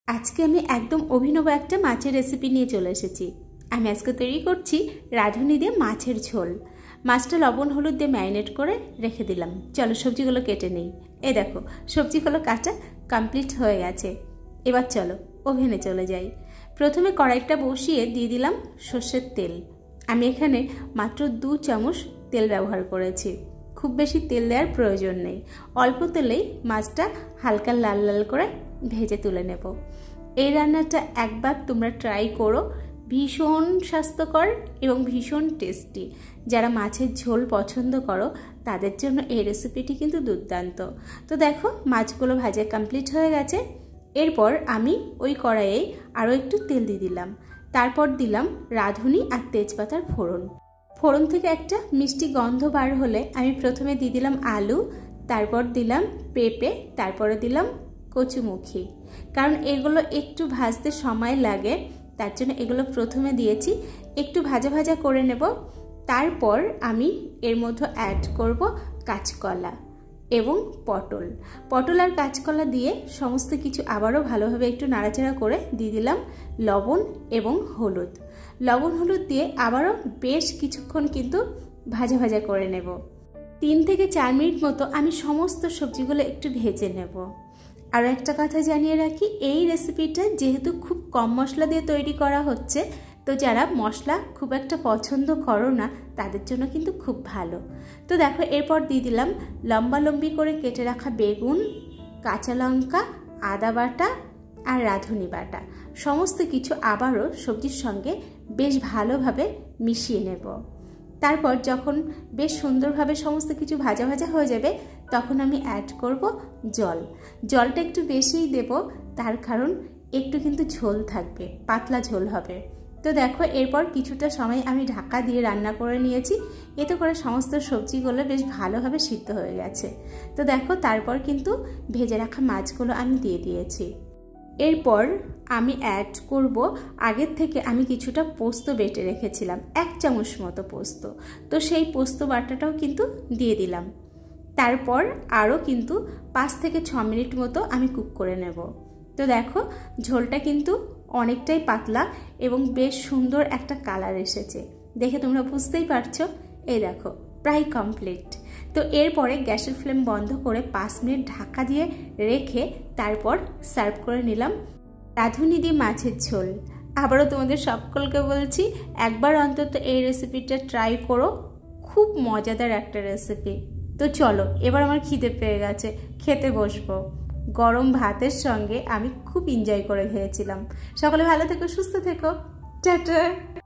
আজকে আমি একদম অভিনব একটা মাছের রেসিপি নিয়ে চলে এসেছি। আমি আজকে তৈরি করছি রাঁধুনি দিয়ে মাছের ঝোল। মাছটা লবণ হলুদ দিয়ে ম্যারিনেট করে রেখে দিলাম। চলো সবজিগুলো কেটে নিই। এই দেখো সবজিগুলো কাটা কমপ্লিট হয়ে গেছে। এবার চলো ওভেনে চলে যাই। প্রথমে কড়াইটা বসিয়ে দিয়ে দিলাম সর্ষের তেল। আমি এখানে মাত্র 2 চামচ তেল ব্যবহার করেছি। খুব বেশি তেল দেওয়ার প্রয়োজন নেই, অল্প তেলেই মাছটা হালকা লাল লাল করে ভেজে তুলে নেব। এই রান্নাটা একবার তোমরা ট্রাই করো, ভীষণ স্বাস্থ্যকর এবং ভীষণ টেস্টি। যারা মাছের ঝোল পছন্দ করো তাদের জন্য এই রেসিপিটি কিন্তু দুর্দান্ত। তো দেখো মাছগুলো ভাজা কমপ্লিট হয়ে গেছে। এরপর আমি ওই কড়াইয়ে আরও একটু তেল দিয়ে দিলাম। তারপর দিলাম রাঁধুনি আর তেজপাতার ফোড়ন। ফোড়ন থেকে একটা মিষ্টি গন্ধ বার হলে আমি প্রথমে দিয়ে দিলাম আলু, তারপর দিলাম পেঁপে, তারপরে দিলাম কচুমুখী। কারণ এগুলো একটু ভাজতে সময় লাগে, তার জন্য এগুলো প্রথমে দিয়েছি। একটু ভাজা ভাজা করে নেব। তারপর আমি এর মধ্যে অ্যাড করব কাঁচকলা এবং পটল আর কাঁচকলা দিয়ে সমস্ত কিছু আবারও ভালোভাবে একটু নাড়াচাড়া করে দিয়ে দিলাম লবণ এবং হলুদ। লবণ হলুদ দিয়ে আবারও বেশ কিছুক্ষণ কিন্তু ভাজা ভাজা করে নেব। 3 থেকে 4 মিনিট মতো আমি সমস্ত সবজিগুলো একটু ভেজে নেব। আর একটা কথা জানিয়ে রাখি, এই রেসিপিটা যেহেতু খুব কম মশলা দিয়ে তৈরি করা হচ্ছে, তো যারা মশলা খুব একটা পছন্দ করো না তাদের জন্য কিন্তু খুব ভালো। তো দেখো এরপর দিয়ে দিলাম লম্বা লম্বি করে কেটে রাখা বেগুন, কাঁচা লঙ্কা, আদা বাটা আর রাঁধুনি বাটা। সমস্ত কিছু আবারও সবজির সঙ্গে বেশ ভালোভাবে মিশিয়ে নেব। তারপর যখন বেশ সুন্দরভাবে সমস্ত কিছু ভাজা ভাজা হয়ে যাবে তখন আমি অ্যাড করব জল। জলটা একটু বেশিই দেব, তার কারণ একটু কিন্তু ঝোল থাকবে, পাতলা ঝোল হবে। তো দেখো এরপর কিছুটা সময় আমি ঢাকা দিয়ে রান্না করে নিয়েছি। এতে করে সমস্ত সবজিগুলো বেশ ভালোভাবে সিদ্ধ হয়ে গেছে। তো দেখো তারপর কিন্তু ভেজে রাখা মাছগুলো আমি দিয়ে দিয়েছি। এরপর আমি অ্যাড করব আগের থেকে আমি কিছুটা পোস্ত বেটে রেখেছিলাম, 1 চামচ মতো পোস্ত। তো সেই পোস্ত বাটাটাও কিন্তু দিয়ে দিলাম। তারপর আরও কিন্তু 5 থেকে 6 মিনিট মতো আমি কুক করে নেব। তো দেখো ঝোলটা কিন্তু অনেকটাই পাতলা এবং বেশ সুন্দর একটা কালার এসেছে, দেখে তোমরা বুঝতেই পারছো। এই দেখো প্রায় কমপ্লিট। তো এরপরে গ্যাসের ফ্লেম বন্ধ করে 5 মিনিট ঢাকা দিয়ে রেখে তারপর সার্ভ করে নিলাম রাঁধুনি দিয়ে মাছের ঝোল। আবারও তোমাদের সকলকে বলছি একবার অন্তত এই রেসিপিটা ট্রাই করো, খুব মজাদার একটা রেসিপি। তো চলো এবার আমার খিদে পেয়ে গেছে, খেতে বসবো। গরম ভাতের সঙ্গে আমি খুব এনজয় করে খেয়েছিলাম। সকলে ভালো থেকো, সুস্থ থেকো, টাটা।